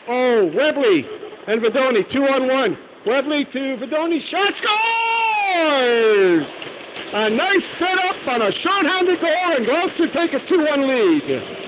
Oh, Webley and Vidoni, 2-on-1. Webley to Vidoni, shot scores! A nice setup on a short-handed goal, and Gloucester take a 2-1 lead.